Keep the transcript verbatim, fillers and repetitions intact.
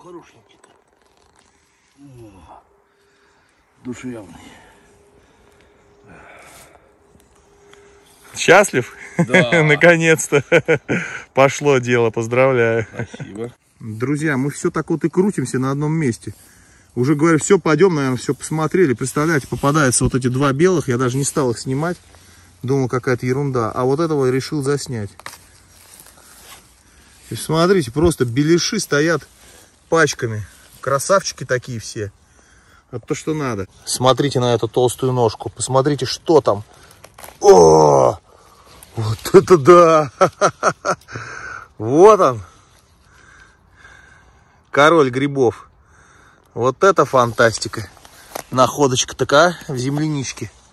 хорошенький-то. Душевный. Счастлив? Да. Наконец-то пошло дело, поздравляю. Спасибо. Друзья, мы все так вот и крутимся на одном месте. Уже говорю, все, пойдем, наверное, все посмотрели. Представляете, попадаются вот эти два белых, я даже не стал их снимать. Думал, какая-то ерунда. А вот этого я решил заснять. И смотрите, просто беляши стоят пачками. Красавчики такие все. Вот то, что надо. Смотрите на эту толстую ножку. Посмотрите, что там. О! Вот это да! Вот он. Король грибов. Вот это фантастика. Находочка такая в земляничке.